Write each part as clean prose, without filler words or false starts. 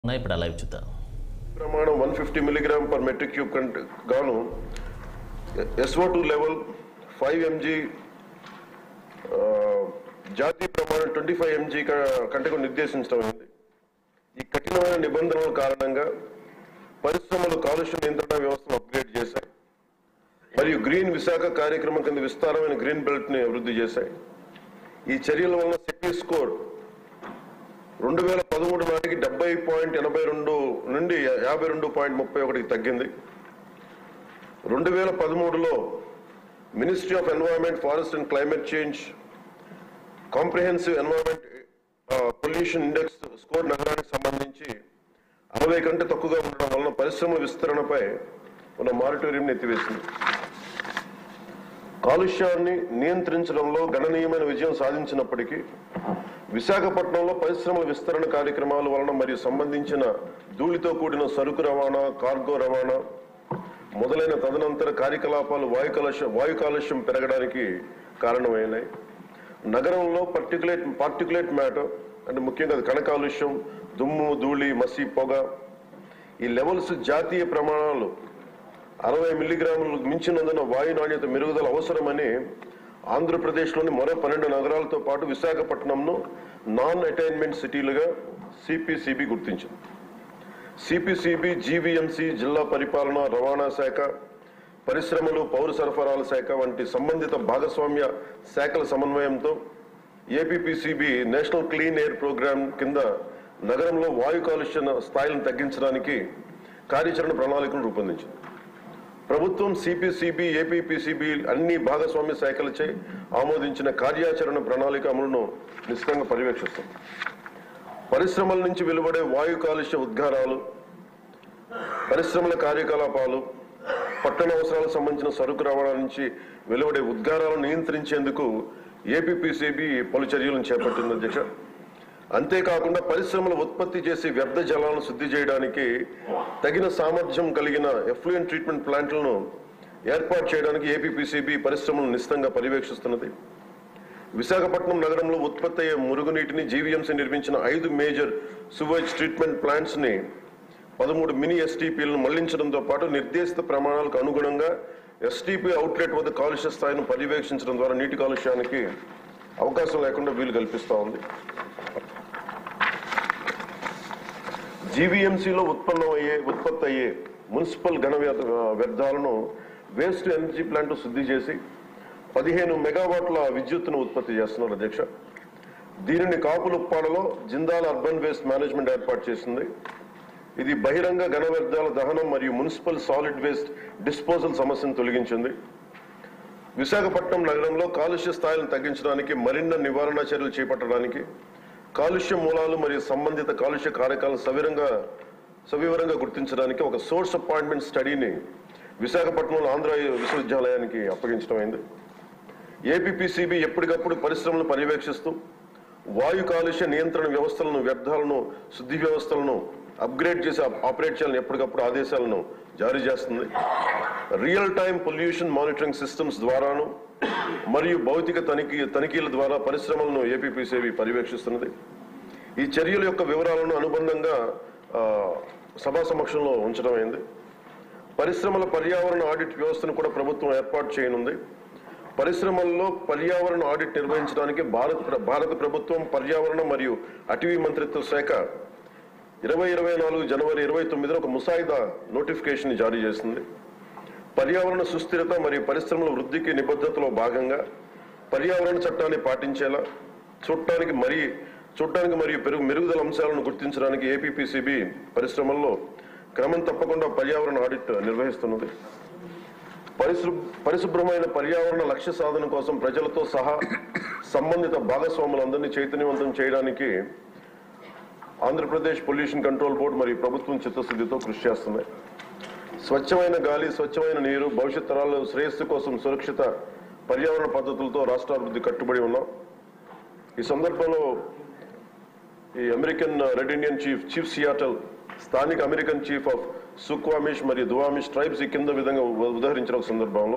ఇప్పుడు లైవ్ చూద్దాం. ప్రమాణం 150 mg per metric cube గాను SO2 లెవెల్ 5 mg, జాతీయ ప్రమాణం 25 mg కంటే నిర్దేశించడమైంది. ఈ కఠినమైన నిబంధనల కారణంగా పరిశ్రమలు కాలుష్య నియంత్రణ వ్యవస్థను అప్గ్రేడ్ చేశాయి మరియు గ్రీన్ విశాఖ కార్యక్రమం కింద విస్తారమైన గ్రీన్ బెల్ట్ ని అభివృద్ధి చేశాయి. ఈ చర్యల వల్ల సెక్యూ స్కోర్ 2013 నాటికి 70.82 నుండి 52.31 తగ్గింది. 2013లో ministry of environment, forest and climate change comprehensive environment pollution index score నగరానికి సంబంధించి 60 కంటే తక్కువగా ఉండడం వలన పరిశ్రమల విస్తరణపై ఉన్న మారిటోరియం ఎత్తివేసింది. కాలుష్యాన్ని నియంత్రించడంలో గణనీయమైన విజయం సాధించినప్పటికీ విశాఖపట్నంలో పరిశ్రమల విస్తరణ కార్యక్రమాల వలన మరియు సంబంధించిన ధూళితో కూడిన సరుకు రవాణా, కార్గో రవాణా మొదలైన తదనంతర కార్యకలాపాలు వాయు కాలుష్యం పెరగడానికి కారణమైనాయి. నగరంలో పార్టికులేట్ మ్యాటర్ అంటే ముఖ్యంగా కణ కాలుష్యం, దుమ్ము, ధూళి, మసి, పొగ ఈ లెవెల్స్ జాతీయ ప్రమాణాలు 60 మిల్లీగ్రాములకు మించినందున వాయు నాణ్యత మెరుగుదల అవసరమని ఆంధ్రప్రదేశ్లోని మరో 12 నగరాలతో పాటు విశాఖపట్నంను నాన్ అటైన్మెంట్ సిటీలుగా సిపిసిబి గుర్తించింది. సిపిసిబి జీవీఎంసీ, జిల్లా పరిపాలన, రవాణా శాఖ, పరిశ్రమలు, పౌర సరఫరాల శాఖ వంటి సంబంధిత భాగస్వామ్య శాఖల సమన్వయంతో APPCB national clean air programme కింద నగరంలో వాయు కాలుష్య స్థాయిలను తగ్గించడానికి కార్యాచరణ ప్రణాళికను రూపొందించింది. ప్రభుత్వం సిపిసిబి, ఏపీపీసీబీ అన్ని భాగస్వామ్య శాఖలచే ఆమోదించిన కార్యాచరణ ప్రణాళిక అమలును నిశ్చితంగా పర్యవేక్షిస్తుంది. పరిశ్రమల నుంచి వెలువడే వాయు కాలుష్య ఉద్గారాలు, పరిశ్రమల కార్యకలాపాలు, పట్టణ అవసరాలకు సంబంధించిన సరుకు రవాణా నుంచి వెలువడే ఉద్గారాలను నియంత్రించేందుకు ఏపీపీసీబీ పలు చర్యలను చేపట్టింది అధ్యక్ష. అంతేకాకుండా పరిశ్రమలు ఉత్పత్తి చేసే వ్యర్థ జలాలను శుద్ధి చేయడానికి తగిన సామర్థ్యం కలిగిన ఎఫ్లూయెంట్ ట్రీట్మెంట్ ప్లాంట్లను ఏర్పాటు చేయడానికి ఏపీపీసీబీ పరిశ్రమలను నిశ్చితంగా పర్యవేక్షిస్తున్నది. విశాఖపట్నం నగరంలో ఉత్పత్తి అయ్యే మురుగునీటిని జీవీఎంసీ నిర్మించిన 5 మేజర్ సువేజ్ ట్రీట్మెంట్ ప్లాంట్స్ ని 13 మినీ ఎస్టీపీలను మళ్లించడంతో పాటు నిర్దేశిత ప్రమాణాలకు అనుగుణంగా ఎస్టీపీ అవుట్లెట్ వద్ద కాలుష్య స్థాయిని పర్యవేక్షించడం ద్వారా నీటి కాలుష్యానికి అవకాశం లేకుండా వీలు కల్పిస్తూ ఉంది. జీవీఎంసీలో ఉత్పత్తి అయ్యే మున్సిపల్ ఘన వ్యర్థాలను వేస్ట్ ఎనర్జీ ప్లాంట్ శుద్ధి చేసి 15 మెగావాట్ల విద్యుత్తును ఉత్పత్తి చేస్తున్నారు అధ్యక్ష. దీనిని కాపులుప్పాడలో జిందాల్ అర్బన్ వేస్ట్ మేనేజ్మెంట్ ఏర్పాటు చేసింది. ఇది బహిరంగ ఘన వ్యర్థాల దహనం మరియు మున్సిపల్ సాలిడ్ వేస్ట్ డిస్పోజల్ సమస్యను తొలగించింది. విశాఖపట్నం నగరంలో కాలుష్య స్థాయిలను తగ్గించడానికి, మరిన్న నివారణ చర్యలు చేపట్టడానికి, కాలుష్య మూలాలు మరియు సంబంధిత కాలుష్య కారకాలను సవివరంగా గుర్తించడానికి ఒక సోర్స్ అపాయింట్మెంట్ స్టడీని విశాఖపట్నంలో ఆంధ్ర విశ్వవిద్యాలయానికి అప్పగించడమైంది. ఏపీపీసీబీ ఎప్పటికప్పుడు పరిశ్రమలను పర్యవేక్షిస్తూ వాయు కాలుష్య నియంత్రణ వ్యవస్థలను, వ్యర్థాలను, శుద్ధి వ్యవస్థలను అప్గ్రేడ్ చేసి ఆపరేట్ చేయాలని ఎప్పటికప్పుడు ఆదేశాలను జారీ చేస్తుంది. Real time pollution monitoring systems ద్వారాను మరియు భౌతిక తనిఖీల ద్వారా పరిశ్రమలను ఏపీపీసీబీ పర్యవేక్షిస్తున్నది. ఈ చర్యల యొక్క వివరాలను అనుబంధంగా సభా సమక్షంలో ఉంచడమైంది. పరిశ్రమల పర్యావరణ ఆడిట్ వ్యవస్థను కూడా ప్రభుత్వం ఏర్పాటు చేయనుంది. పరిశ్రమల్లో పర్యావరణ ఆడిట్ నిర్వహించడానికి భారత ప్రభుత్వం పర్యావరణ మరియు అటవీ మంత్రిత్వ శాఖ 2024 జనవరి 29న ఒక ముసాయిదా నోటిఫికేషన్ జారీ చేసింది. పర్యావరణ సుస్థిరత మరియు పరిశ్రమల వృద్ధికి నిబద్ధతలో భాగంగా పర్యావరణ చట్టాన్ని పాటించేలా చూడటానికి మరియు మెరుగుదల అంశాలను గుర్తించడానికి ఏపీపీసీబీ పరిశ్రమల్లో క్రమం తప్పకుండా పర్యావరణ ఆడిట్ నిర్వహిస్తున్నది. పరిశుభ్రమైన పర్యావరణ లక్ష్య సాధన కోసం ప్రజలతో సహా సంబంధిత భాగస్వాములందరినీ చైతన్యవంతం చేయడానికి ఆంధ్రప్రదేశ్ పొల్యూషన్ కంట్రోల్ బోర్డు మరియు ప్రభుత్వం చిత్తశుద్ధితో కృషి చేస్తున్నాయి. స్వచ్ఛమైన గాలి, స్వచ్ఛమైన నీరు, భవిష్యత్ తరాల శ్రేయస్సు కోసం సురక్షిత పర్యావరణ పద్ధతులతో రాష్ట్ర అభివృద్ధి కట్టుబడి ఉన్నాం. ఈ సందర్భంలో ఈ American red Indian chief Seattle, స్థానిక అమెరికన్ చీఫ్ ఆఫ్ సుక్వామిష్ మరియు దువామిష్ ట్రైబ్స్ ఈ కింద విధంగా ఉదహరించిన ఒక సందర్భంలో,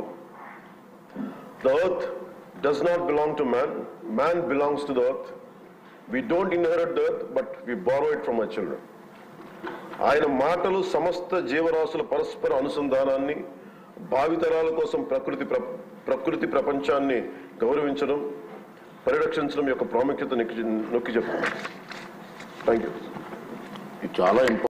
the earth does not belong to man, man belongs to the earth. We don't inherit the earth, but we borrow it from our children. ఆయన మాటలు సమస్త జీవరాశుల పరస్పర అనుసంధానాన్ని, భావితరాల కోసం ప్రకృతి ప్రపంచాన్ని గౌరవించడం, పరిరక్షించడం యొక్క ప్రాముఖ్యత నొక్కి చెప్తున్నాను. Thank you. చాలా